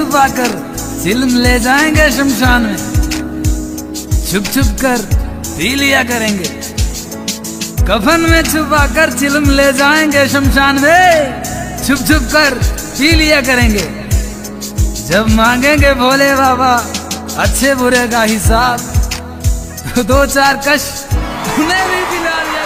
छुपा कर चिलम ले जाएंगे शमशान में, छुप छुप कर पी लिया करेंगे। कफन में छुपा कर चिलम ले जाएंगे शमशान में, छुप छुप कर पी लिया करेंगे। जब मांगेंगे भोले बाबा अच्छे बुरे का हिसाब, तो दो चार कश उन्हें भी पिला लिया